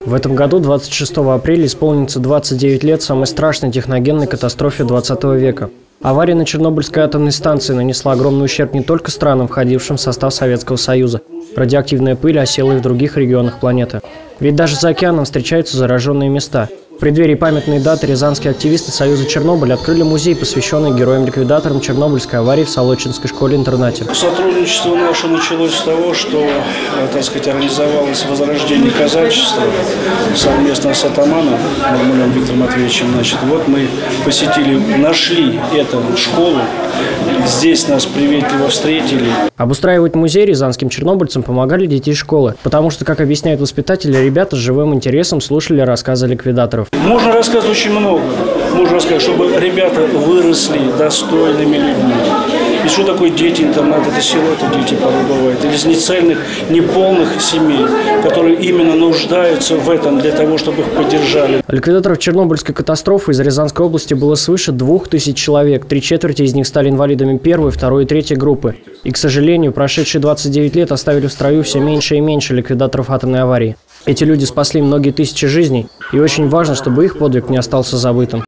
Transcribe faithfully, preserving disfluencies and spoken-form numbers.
В этом году, двадцать шестого апреля, исполнится двадцать девять лет самой страшной техногенной катастрофе двадцатого века. Авария на Чернобыльской атомной станции нанесла огромный ущерб не только странам, входившим в состав Советского Союза. Радиоактивная пыль осела и в других регионах планеты. Ведь даже за океаном встречаются зараженные места. В преддверии памятной даты рязанские активисты Союза Чернобыль открыли музей, посвященный героям-ликвидаторам Чернобыльской аварии в Солочинской школе-интернате. Сотрудничество наше началось с того, что, так сказать, организовалось возрождение казачества совместно с атаманом Мармулем Виктором Матвеевичем. Значит, вот мы посетили, нашли эту школу, здесь нас приветливо встретили. Обустраивать музей рязанским чернобыльцам помогали дети школы, потому что, как объясняют воспитатели, ребята с живым интересом слушали рассказы ликвидаторов. Можно рассказать очень много. Можно рассказать, чтобы ребята выросли достойными людьми. И что такое дети-интернат? Это село, это дети порой бывают. Или из нецельных, неполных семей, которые именно нуждаются в этом для того, чтобы их поддержали. Ликвидаторов Чернобыльской катастрофы из Рязанской области было свыше двух тысяч человек. Три четверти из них стали инвалидами первой, второй и третьей группы. И, к сожалению, прошедшие двадцать девять лет оставили в строю все меньше и меньше ликвидаторов атомной аварии. Эти люди спасли многие тысячи жизней, и очень важно, чтобы их подвиг не остался забытым.